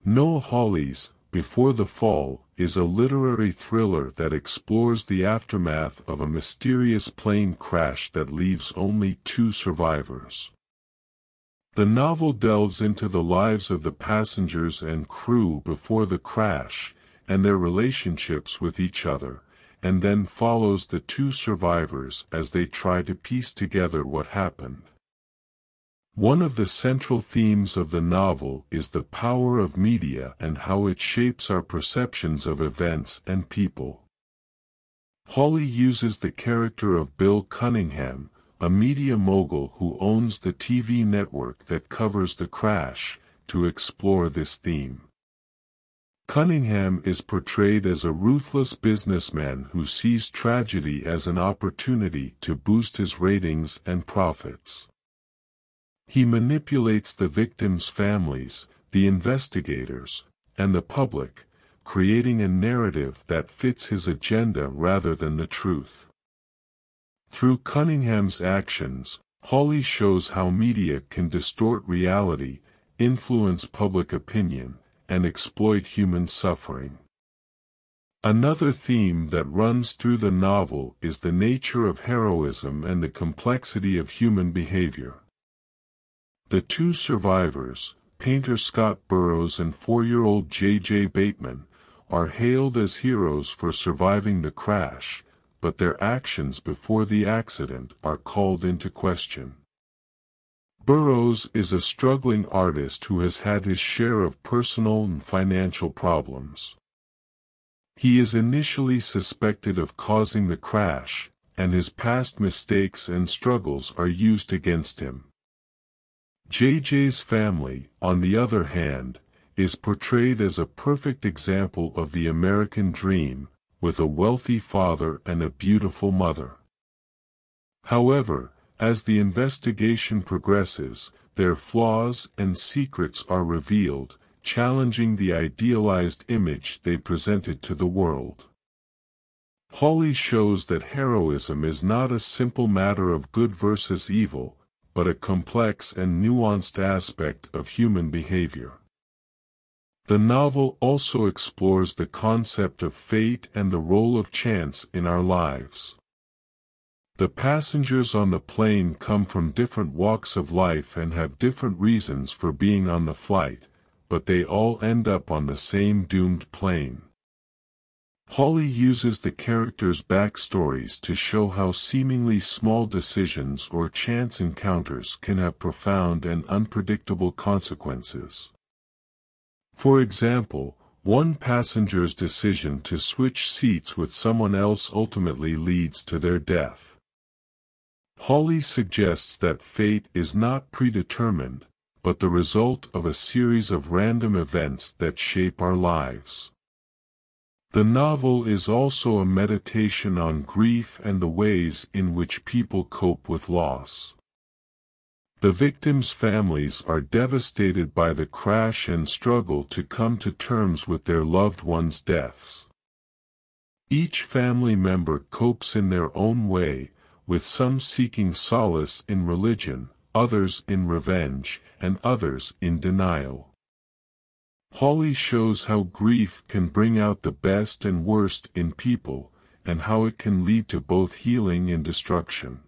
Noah Hawley's Before the Fall is a literary thriller that explores the aftermath of a mysterious plane crash that leaves only 2 survivors. The novel delves into the lives of the passengers and crew before the crash, and their relationships with each other, and then follows the 2 survivors as they try to piece together what happened. One of the central themes of the novel is the power of media and how it shapes our perceptions of events and people. Hawley uses the character of Bill Cunningham, a media mogul who owns the TV network that covers the crash, to explore this theme. Cunningham is portrayed as a ruthless businessman who sees tragedy as an opportunity to boost his ratings and profits. He manipulates the victims' families, the investigators, and the public, creating a narrative that fits his agenda rather than the truth. Through Cunningham's actions, Hawley shows how media can distort reality, influence public opinion, and exploit human suffering. Another theme that runs through the novel is the nature of heroism and the complexity of human behavior. The 2 survivors, painter Scott Burroughs and 4-year-old JJ Bateman, are hailed as heroes for surviving the crash, but their actions before the accident are called into question. Burroughs is a struggling artist who has had his share of personal and financial problems. He is initially suspected of causing the crash, and his past mistakes and struggles are used against him. JJ's family, on the other hand, is portrayed as a perfect example of the American dream, with a wealthy father and a beautiful mother. However, as the investigation progresses, their flaws and secrets are revealed, challenging the idealized image they presented to the world. Hawley shows that heroism is not a simple matter of good versus evil, but a complex and nuanced aspect of human behavior. The novel also explores the concept of fate and the role of chance in our lives. The passengers on the plane come from different walks of life and have different reasons for being on the flight, but they all end up on the same doomed plane. Hawley uses the characters' backstories to show how seemingly small decisions or chance encounters can have profound and unpredictable consequences. For example, one passenger's decision to switch seats with someone else ultimately leads to their death. Hawley suggests that fate is not predetermined, but the result of a series of random events that shape our lives. The novel is also a meditation on grief and the ways in which people cope with loss. The victims' families are devastated by the crash and struggle to come to terms with their loved ones' deaths. Each family member copes in their own way, with some seeking solace in religion, others in revenge, and others in denial. Hawley shows how grief can bring out the best and worst in people, and how it can lead to both healing and destruction.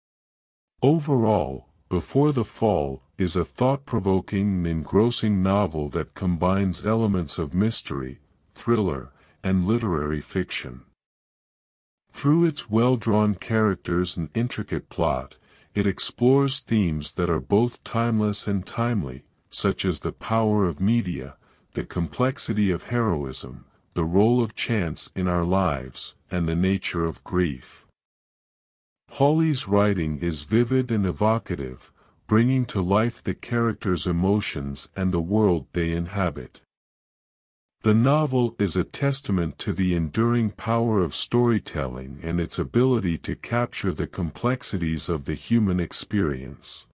Overall, Before the Fall is a thought-provoking and engrossing novel that combines elements of mystery, thriller, and literary fiction. Through its well-drawn characters and intricate plot, it explores themes that are both timeless and timely, such as the power of media, the complexity of heroism, the role of chance in our lives, and the nature of grief. Hawley's writing is vivid and evocative, bringing to life the characters' emotions and the world they inhabit. The novel is a testament to the enduring power of storytelling and its ability to capture the complexities of the human experience.